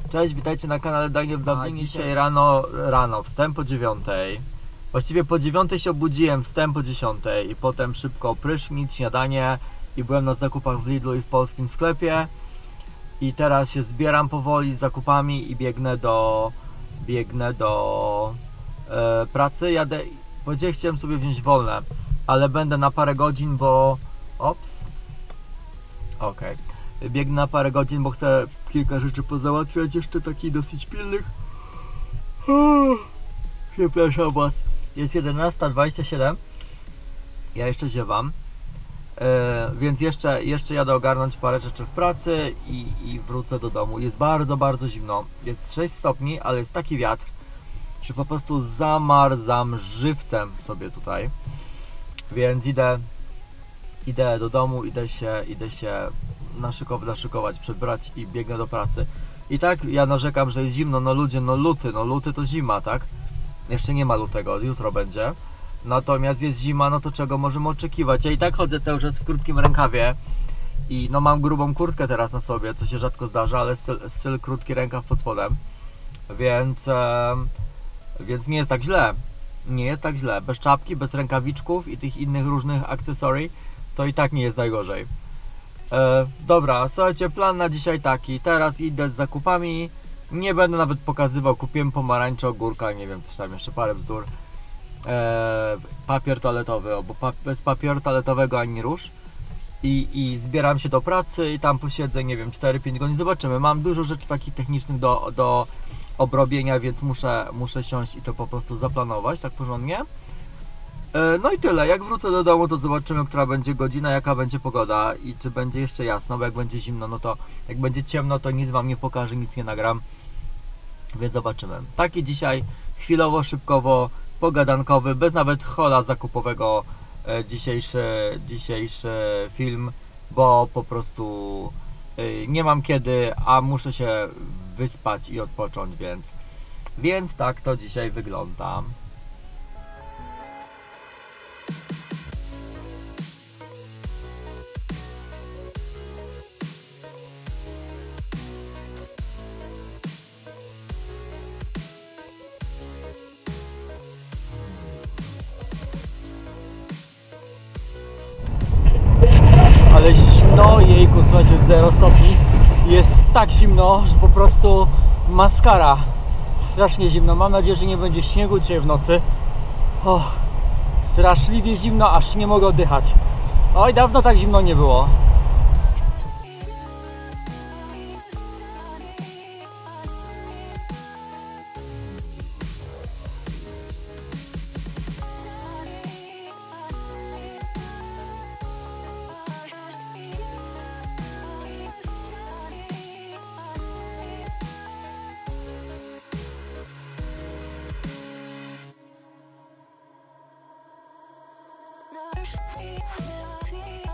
Cześć, witajcie na kanale Daniel w Dublinie. Dzisiaj rano, wstęp o 9. Właściwie po 9 się obudziłem, wstęp o 10 i potem szybko prysznic, śniadanie i byłem na zakupach w Lidlu i w polskim sklepie. I teraz się zbieram powoli z zakupami i biegnę do pracy. Jadę, powiedziałem, chciałem sobie wziąć wolne, ale będę na parę godzin, bo... Okej. Biegnę na parę godzin, bo chcę kilka rzeczy pozałatwiać, jeszcze takich dosyć pilnych. Przepraszam was. Jest 11:27. Ja jeszcze ziewam. Więc jeszcze jadę ogarnąć parę rzeczy w pracy i wrócę do domu. Jest bardzo, bardzo zimno. Jest 6 stopni, ale jest taki wiatr, że po prostu zamarzam żywcem sobie tutaj. Więc idę do domu, idę się naszykować, przebrać i biegnę do pracy. I tak ja narzekam, że jest zimno, no ludzie, no luty to zima, tak? Jeszcze nie ma lutego, jutro będzie. Natomiast jest zima, no to czego możemy oczekiwać? Ja i tak chodzę cały czas w krótkim rękawie i no mam grubą kurtkę teraz na sobie, co się rzadko zdarza, ale styl krótki rękaw pod spodem. Więc nie jest tak źle. Nie jest tak źle. Bez czapki, bez rękawiczków i tych innych różnych akcesorii, to i tak nie jest najgorzej. Dobra, słuchajcie, plan na dzisiaj taki. Teraz idę z zakupami. Nie będę nawet pokazywał, kupiłem pomarańcze, ogórka, nie wiem, coś tam jeszcze, parę bzdur. Papier toaletowy, bo bez papieru toaletowego ani rusz. I zbieram się do pracy i tam posiedzę, nie wiem, 4-5 godzin, zobaczymy. Mam dużo rzeczy takich technicznych do obrobienia, więc muszę siąść i to po prostu zaplanować tak porządnie. No i tyle. Jak wrócę do domu, to zobaczymy, która będzie godzina, jaka będzie pogoda i czy będzie jeszcze jasno, bo jak będzie zimno, no to jak będzie ciemno, to nic wam nie pokażę, nic nie nagram, więc zobaczymy. Taki dzisiaj chwilowo, szybkowo, pogadankowy, bez nawet hola zakupowego dzisiejszy film, bo po prostu nie mam kiedy, a muszę się wyspać i odpocząć, więc tak to dzisiaj wygląda. Ale zimno, jejku, słuchajcie, 0 stopni. Jest tak zimno, że po prostu maskara. Strasznie zimno. Mam nadzieję, że nie będzie śniegu dzisiaj w nocy. Straszliwie zimno, aż nie mogę oddychać. Oj, dawno tak zimno nie było. No,